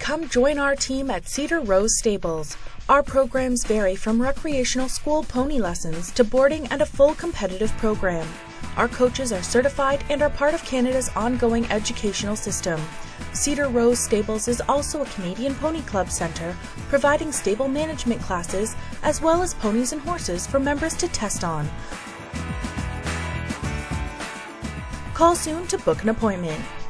Come join our team at Cedar Rose Stables. Our programs vary from recreational school pony lessons to boarding and a full competitive program. Our coaches are certified and are part of Canada's ongoing educational system. Cedar Rose Stables is also a Canadian Pony Club Centre, providing stable management classes as well as ponies and horses for members to test on. Call soon to book an appointment.